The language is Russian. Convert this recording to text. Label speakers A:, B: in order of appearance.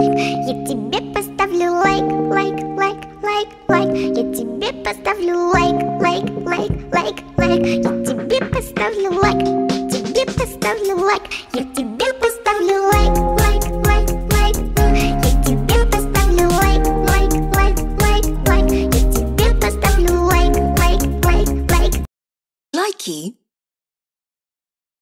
A: лайк. Я тебе поставлю лайк, лайк, лайк, лайк, лайк. Я тебе поставлю лайк, лайк, лайк, лайк, лайк. Я тебе поставлю лайк, тебе поставлю лайк. Я тебе